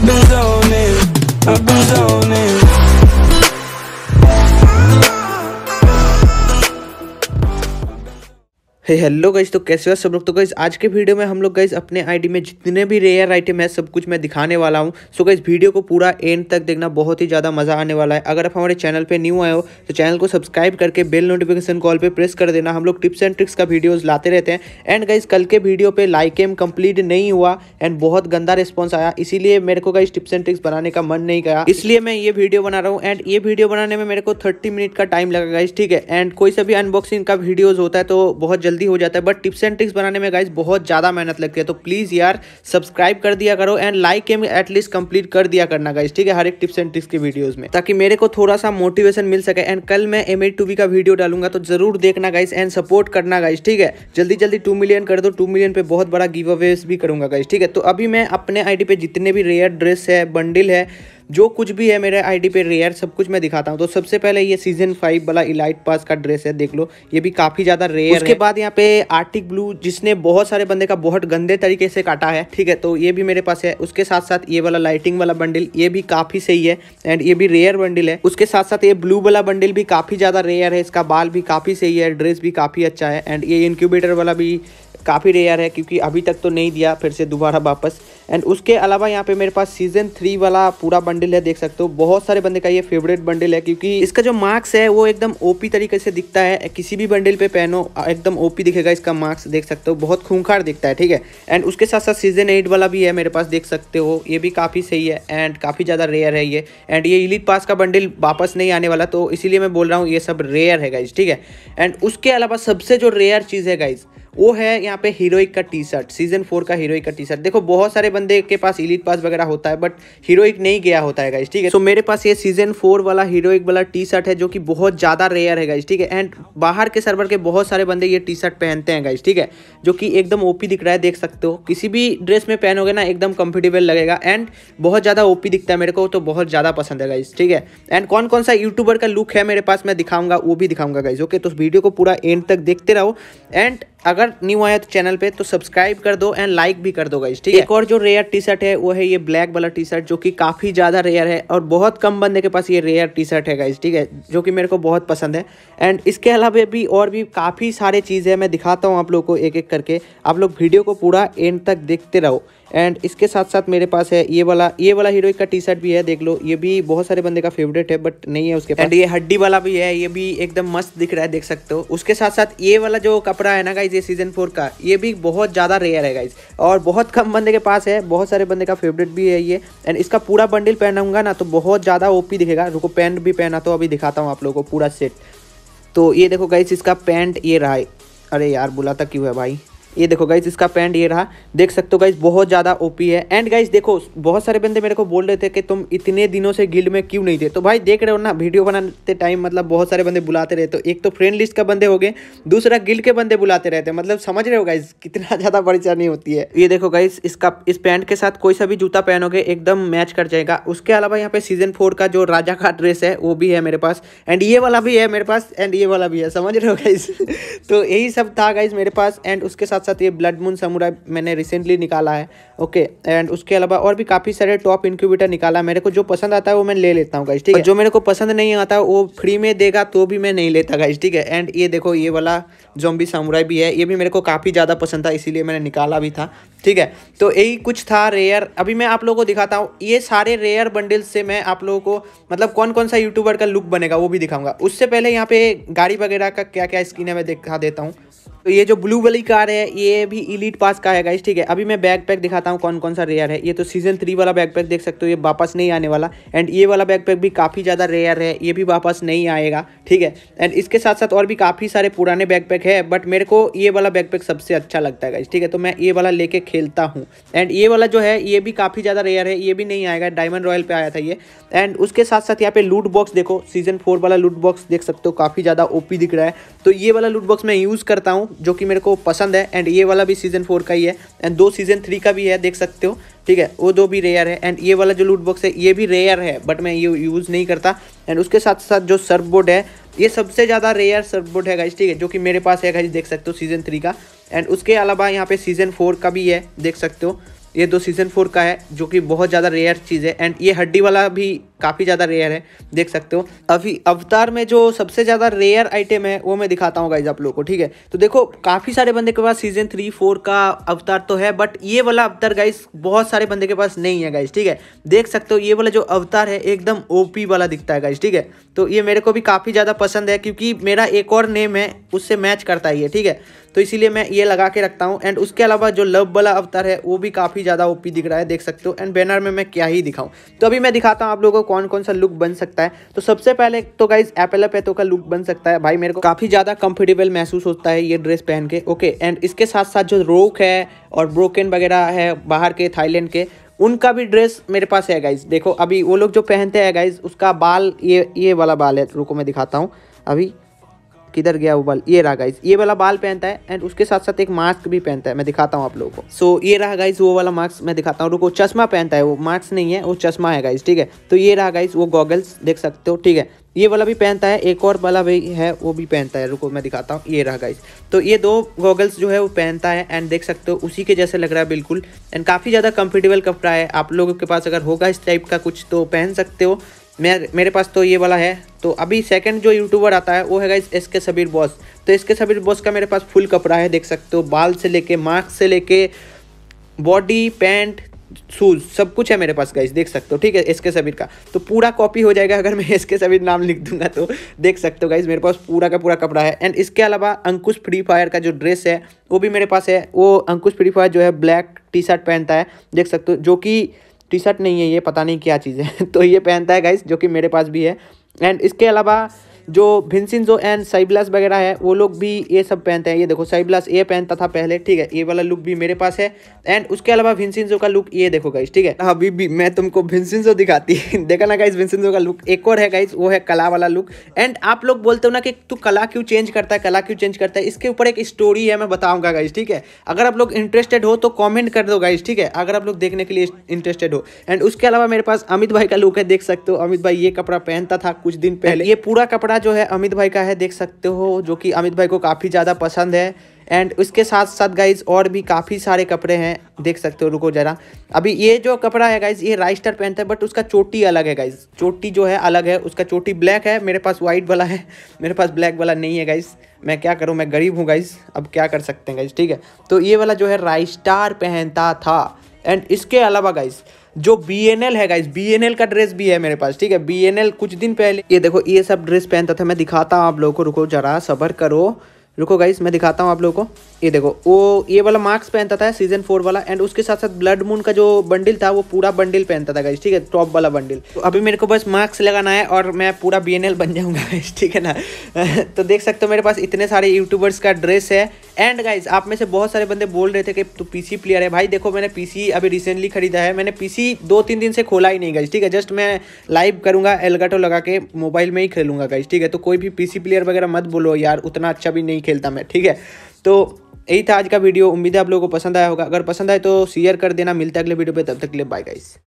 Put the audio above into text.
been zoning, I've been zoning. Hello guys, तो कैसे हो सब लोग। तो गाइस आज के वीडियो में हम लोग गाइस अपने आईडी में जितने भी रेयर आइटम है सब कुछ मैं दिखाने वाला हूं। सो गाइस वीडियो को पूरा एंड तक देखना, बहुत ही ज़्यादा मज़ा आने वाला है। अगर आप हमारे चैनल पे न्यू आए हो तो चैनल को सब्सक्राइब करके बेल नोटिफिकेशन कॉल पे प्रेस कर देना। हम लोग टिप्स एंड ट्रिक्स का वीडियोज़ लाते रहते हैं। एंड गाइस कल के वीडियो पर लाइक एम कंप्लीट नहीं हुआ एंड बहुत गंदा रिस्पॉन्स आया, इसीलिए मेरे को गाइस टिप्स एंड ट्रिक्स बनाने का मन नहीं करा, इसलिए मैं ये वीडियो बना रहा हूँ। एंड ये वीडियो बनाने में मेरे को 30 मिनट का टाइम लगा गाइस, ठीक है। एंड कोई सा भी अनबॉक्सिंग का वीडियोज़ होता है तो बहुत जल्दी हो जाता है, बट टिप्स एंड ट्रिक्स बनाने में गाइस बहुत ज़्यादा मेहनत लगती है। तो प्लीज़ यार सब्सक्राइब कर दिया करो एंड लाइक एटलीस्ट कंप्लीट कर दिया करना गाइस, ठीक है, हर एक टिप्स एंड ट्रिक्स के वीडियोस में, ताकि मेरे को थोड़ा सा मोटिवेशन मिल सके। एंड कल मैं M8 का वीडियो डालूंगा तो जरूर देखना गाइस एंड सपोर्ट करना गाइस, ठीक है। जल्दी जल्दी 2 मिलियन कर दो, 2 मिलियन पे बहुत बड़ा गिव अवेज भी करूंगा गाइस, ठीक है। तो अभी मैं अपने आईडी पे जितने भी रेयर ड्रेस है, बंडल है, जो कुछ भी है मेरे आईडी पे रेयर, सब कुछ मैं दिखाता हूँ। तो सबसे पहले ये सीजन 5 वाला इलाइट पास का ड्रेस है, देख लो, ये भी काफ़ी ज़्यादा रेयर। उसके बाद यहाँ पे आर्टिक ब्लू, जिसने बहुत सारे बंदे का बहुत गंदे तरीके से काटा है, ठीक है, तो ये भी मेरे पास है। उसके साथ साथ ये वाला लाइटिंग वाला बंडल, ये भी काफ़ी सही है एंड ये भी रेयर बंडल है। उसके साथ साथ ये ब्लू वाला बंडल भी काफ़ी ज़्यादा रेयर है, इसका बाल भी काफ़ी सही है, ड्रेस भी काफ़ी अच्छा है। एंड ये इंक्यूबेटर वाला भी काफ़ी रेयर है, क्योंकि अभी तक तो नहीं दिया फिर से दोबारा वापस। एंड उसके अलावा यहाँ पे मेरे पास सीजन 3 वाला पूरा बंडल है, देख सकते हो। बहुत सारे बंदे का ये फेवरेट बंडल है, क्योंकि इसका जो मार्क्स है वो एकदम ओपी तरीके से दिखता है। किसी भी बंडल पे पहनो एकदम ओपी दिखेगा, इसका मार्क्स देख सकते हो, बहुत खूंखार दिखता है, ठीक है। एंड उसके साथ साथ सीजन 8 वाला भी है मेरे पास, देख सकते हो, ये भी काफ़ी सही है एंड काफ़ी ज़्यादा रेयर है ये। एंड ये इलीट पास का बंडल वापस नहीं आने वाला, तो इसीलिए मैं बोल रहा हूँ ये सब रेयर है गाइज, ठीक है। एंड उसके अलावा सबसे जो रेयर चीज़ है गाइज वो है यहाँ पे हीरोइक का टी शर्ट, सीजन 4 का हीरोइक का टी शर्ट। देखो बहुत सारे बंदे के पास इलीट पास वगैरह होता है, बट हीरोइक नहीं गया होता है गाइस, ठीक है। तो मेरे पास ये सीजन 4 वाला हीरोइक वाला टी शर्ट है, जो कि बहुत ज़्यादा रेयर है गाइस, ठीक है। एंड बाहर के सर्वर के बहुत सारे बंदे ये टी शर्ट पहनते हैं गाइस, ठीक है, जो कि एकदम ओपी दिख रहा है, देख सकते हो। किसी भी ड्रेस में पहनोगे ना एकदम कंफर्टेबल लगेगा एंड बहुत ज़्यादा ओपी दिखता है, मेरे को तो बहुत ज़्यादा पसंद है गाइस, ठीक है। एंड कौन कौन सा यूट्यूबर का लुक है मेरे पास मैं दिखाऊंगा, वो भी दिखाऊंगा गाइस, ओके। तो वीडियो को पूरा एंड तक देखते रहो। एंड अगर न्यू आया तो चैनल पे तो सब्सक्राइब कर दो एंड लाइक भी कर दो गाइस, ठीक है। एक और जो रेयर टी शर्ट है वो है ये ब्लैक वाला टी शर्ट, जो कि काफ़ी ज़्यादा रेयर है और बहुत कम बंदे के पास ये रेयर टी शर्ट है गाइस, ठीक है, जो कि मेरे को बहुत पसंद है। एंड इसके अलावा भी और भी काफ़ी सारे चीज़ें हैं, मैं दिखाता हूँ आप लोग को एक एक करके। आप लोग वीडियो को पूरा एंड तक देखते रहो। एंड इसके साथ साथ मेरे पास है ये वाला हीरोइक का टी शर्ट भी है, देख लो, ये भी बहुत सारे बंदे का फेवरेट है, बट नहीं है उसके पास। एंड ये हड्डी वाला भी है, ये भी एकदम मस्त दिख रहा है, देख सकते हो। उसके साथ साथ ये वाला जो कपड़ा है ना गाइज, ये सीजन 4 का, ये भी बहुत ज़्यादा रेयर है गाइज, और बहुत कम बंदे के पास है, बहुत सारे बंदे का फेवरेट भी है ये। एंड इसका पूरा बंडल पहनाऊंगा ना तो बहुत ज़्यादा ओपी दिखेगा। रुको, पैंट भी पहना तो अभी दिखाता हूँ आप लोगों को पूरा सेट। तो ये देखो गाइज, इसका पैंट ये रहा है। अरे यार बुलाता क्यों है भाई। ये देखो गाइज, इसका पैंट ये रहा, देख सकते हो गाइज, बहुत ज़्यादा ओपी है। एंड गाइज देखो, बहुत सारे बंदे मेरे को बोल रहे थे कि तुम इतने दिनों से गिल्ड में क्यों नहीं थे। तो भाई देख रहे हो ना, वीडियो बनाते टाइम मतलब बहुत सारे बंदे बुलाते रहते, तो एक तो फ्रेंड लिस्ट का बंदे हो गए, दूसरा गिल्ड के बंदे बुलाते रहते, मतलब समझ रहे हो गाइज कितना ज़्यादा परेशानी होती है। ये देखो गाइज, इस पैंट के साथ कोई सा भी जूता पहनोगे एकदम मैच कर जाएगा। उसके अलावा यहाँ पे सीजन 4 का जो राजा का ड्रेस है वो भी है मेरे पास, एंड ये वाला भी है मेरे पास, एंड ये वाला भी है, समझ रहे हो गाइज। तो यही सब था गाइज मेरे पास। एंड उसके साथ साथ ये ब्लड मून समुराई मैंने रिसेंटली निकाला है, ओके। एंड उसके अलावा और भी काफ़ी सारे टॉप इंक्यूबेटर निकाला है। मेरे को जो पसंद आता है वो मैं ले लेता हूँ गाइस, ठीक है। जो मेरे को पसंद नहीं आता वो फ्री में देगा तो भी मैं नहीं लेता गाइस, ठीक है। एंड ये देखो, ये वाला ज़ॉम्बी समुराई भी है, ये भी मेरे को काफ़ी ज़्यादा पसंद था, इसीलिए मैंने निकाला भी था, ठीक है। तो यही कुछ था रेयर। अभी मैं आप लोगों को दिखाता हूँ, ये सारे रेयर बंडल्स से मैं आप लोगों को मतलब कौन कौन सा यूट्यूबर का लुक बनेगा वो भी दिखाऊंगा। उससे पहले यहाँ पे गाड़ी वगैरह का क्या क्या स्किन है मैं दिखा देता हूँ। तो ये जो ब्लू वाली कार है ये भी इलीट पास का है गाइस, ठीक है। अभी मैं बैकपैक दिखाता हूँ कौन कौन सा रेयर है। ये तो सीजन 3 वाला बैकपैक देख सकते हो, ये वापस नहीं आने वाला। एंड ये वाला बैकपैक भी काफ़ी ज़्यादा रेयर है, ये भी वापस नहीं आएगा, ठीक है। एंड इसके साथ साथ और भी काफ़ी सारे पुराने बैकपैक है, बट मेरे को ये वाला बैकपैक सबसे अच्छा लगता है गाइस, ठीक है। तो मैं ये वाला लेके खेलता हूँ। एंड ये वाला जो है ये भी काफ़ी ज़्यादा रेयर है, ये भी नहीं आएगा, डायमंड रॉयल पे आया था ये। एंड उसके साथ साथ यहाँ पे लूट बॉक्स देखो, सीजन 4 वाला लूट बॉक्स देख सकते हो, काफ़ी ज़्यादा ओपी दिख रहा है। तो ये वाला लूट बॉक्स मैं यूज़ करता हूँ, जो कि मेरे को पसंद है। एंड ये वाला भी सीजन 4 का ही है, एंड 2 सीजन 3 का भी है, देख सकते हो, ठीक है। वो 2 भी रेयर है। एंड ये वाला जो लूट बॉक्स है ये भी रेयर है, बट मैं ये यूज़ नहीं करता। एंड उसके साथ साथ जो सर्फ बोर्ड है ये सबसे ज़्यादा रेयर सर्फ बोर्ड है गाइस, ठीक है, जो कि मेरे पास है गाइस, देख सकते हो सीजन 3 का। एंड उसके अलावा यहाँ पे सीजन 4 का भी है, देख सकते हो। ये 2 सीजन 4 का है जो कि बहुत ज़्यादा रेयर चीज़ है। एंड ये हड्डी वाला भी काफ़ी ज़्यादा रेयर है, देख सकते हो। अभी अवतार में जो सबसे ज़्यादा रेयर आइटम है वो मैं दिखाता हूँ गाइज आप लोगों को, ठीक है। तो देखो काफ़ी सारे बंदे के पास सीजन 3 4 का अवतार तो है, बट ये वाला अवतार गाइज बहुत सारे बंदे के पास नहीं है गाइज, ठीक है। देख सकते हो ये वाला जो अवतार है एकदम ओपी वाला दिखता है गाइज, ठीक है। तो ये मेरे को भी काफ़ी ज़्यादा पसंद है क्योंकि मेरा एक और नेम है उससे मैच करता है ये, ठीक है। तो इसीलिए मैं ये लगा के रखता हूँ। एंड उसके अलावा जो लव वाला अवतार है वो भी काफ़ी ज़्यादा ओपी दिख रहा है, देख सकते हो। एंड बैनर में मैं क्या ही दिखाऊं, तो अभी मैं दिखाता हूँ आप लोगों को कौन कौन सा लुक बन सकता है। तो सबसे पहले तो गाइज एपेला पेतो का लुक बन सकता है। भाई मेरे को काफ़ी ज़्यादा कंफर्टेबल महसूस होता है ये ड्रेस पहन के, ओके। एंड इसके साथ साथ जो रोक है और ब्रोकन वगैरह है बाहर के थाईलैंड के, उनका भी ड्रेस मेरे पास है गाइज। देखो अभी वो लोग जो पहनते हैं गाइज उसका बाल ये वाला बाल है, रुको मैं दिखाता हूँ। अभी किधर गया वो बाल, ये रहा गाइज, ये वाला बाल पहनता है। एंड उसके साथ साथ एक मास्क भी पहनता है, मैं दिखाता हूँ आप लोगों को। सो ये रहा गाइज वो वाला मास्क, मैं दिखाता हूँ, रुको। चश्मा पहनता है वो, मास्क नहीं है वो चश्मा है गाइज, ठीक है। तो ये रहा गाइज वो गॉगल्स, देख सकते हो, ठीक है। ये वाला भी पहनता है, एक और वाला भी है वो भी पहनता है, रुको मैं दिखाता हूँ। ये रहा गाइज, तो ये 2 गॉगल्स जो है वो पहनता है। एंड देख सकते हो उसी के जैसे लग रहा है बिल्कुल। एंड काफ़ी ज़्यादा कंफर्टेबल कपड़ा है, आप लोगों के पास अगर होगा इस टाइप का कुछ तो पहन सकते हो। मेरे पास तो ये वाला है। तो अभी सेकंड जो यूट्यूबर आता है वो है गाइस एसके सबीर बॉस। तो एसके सबीर बॉस का मेरे पास फुल कपड़ा है, देख सकते हो, बाल से लेके मास्क से लेके बॉडी पैंट शूज सब कुछ है मेरे पास गाइस, देख सकते हो, ठीक है। एसके सबीर का तो पूरा कॉपी हो जाएगा अगर मैं एसके सबीर नाम लिख दूंगा, तो देख सकते हो गाइस मेरे पास पूरा का पूरा कपड़ा है। एंड इसके अलावा अंकुश फ्री फायर का जो ड्रेस है वो भी मेरे पास है। वो अंकुश फ्री फायर जो है ब्लैक टी शर्ट पहनता है, देख सकते हो, जो कि टी शर्ट नहीं है ये, पता नहीं क्या चीज़ है तो ये पहनता है गाइस, जो कि मेरे पास भी है। एंड इसके अलावा जो भिंसिंजो एंड साइब्लास वगैरह है वो लोग भी ये सब पहनते हैं। ये देखो साइब्लास ये पहनता था पहले, ठीक है, ये वाला लुक भी मेरे पास है। एंड उसके अलावा भिंसिंजो का लुक ये देखो गाइस, ठीक है। अभी भी मैं तुमको भिंसिंजो दिखाती देखा ना गाइस, भिंसिंजो का लुक एक और है गाइस, वो है कला वाला लुक। एंड आप लोग बोलते हो ना कि तू कला क्यों चेंज करता है, कला क्यों चेंज करता है, इसके ऊपर एक स्टोरी है, मैं बताऊंगा गाइस, ठीक है। अगर आप लोग इंटरेस्टेड हो तो कॉमेंट कर दो गाइस, ठीक है, अगर आप लोग देखने के लिए इंटरेस्टेड हो। एंड उसके अलावा मेरे पास अमित भाई का लुक है, देख सकते हो, अमित भाई ये कपड़ा पहनता था कुछ दिन पहले। ये पूरा कपड़ा जो है अमित भाई का है, देख सकते हो, जो कि अमित भाई को काफ़ी ज़्यादा पसंद है। एंड उसके साथ साथ गाइज और भी काफ़ी सारे कपड़े हैं, देख सकते हो, रुको जरा। अभी ये जो कपड़ा है गाइज ये राइस्टर पहनता है, बट उसका चोटी अलग है गाइज, चोटी जो है अलग है, उसका चोटी ब्लैक है, मेरे पास वाइट वाला है, मेरे पास ब्लैक वाला नहीं है गाइज। मैं क्या करूँ, मैं गरीब हूँ गाइज, अब क्या कर सकते हैं गाइज, ठीक है। तो ये वाला जो है राइस्टार पहनता था। एंड इसके अलावा गाइज जो BNL है गाइज, BNL का ड्रेस भी है मेरे पास, ठीक है। BNL कुछ दिन पहले ये देखो ये सब ड्रेस पहनता था, मैं दिखाता हूँ आप लोगों को, रुको जरा सब्र करो, रुको गाइस मैं दिखाता हूँ आप लोगों को। ये देखो वो ये वाला मास्क पहनता था सीजन 4 वाला। एंड उसके साथ साथ ब्लड मून का जो बंडल था वो पूरा बंडल पहनता था गाइस, ठीक है, टॉप वाला बंडल। तो अभी मेरे को बस मास्क लगाना है और मैं पूरा BNL बन जाऊंगा गाइस, ठीक है ना तो देख सकते हो मेरे पास इतने सारे यूट्यूबर्स का ड्रेस है। एंड गाइस आप में से बहुत सारे बंदे बोल रहे थे कि तू PC प्लेयर है। भाई देखो मैंने PC अभी रिसेंटली खरीदा है, मैंने PC 2-3 दिन से खोला ही नहीं गाइस, ठीक है। जस्ट मैं लाइव करूंगा एलगाटो लगा के मोबाइल में ही खेलूंगा गाइस, ठीक है। तो कोई भी PC प्लेयर वगैरह मत बोलो यार, उतना अच्छा भी नहीं खेलता मैं, ठीक है। तो यही था आज का वीडियो, उम्मीद है आप लोगों को पसंद आया होगा। अगर पसंद आए तो शेयर कर देना। मिलता है अगले वीडियो पे, तब तक के लिए बाय गाइस।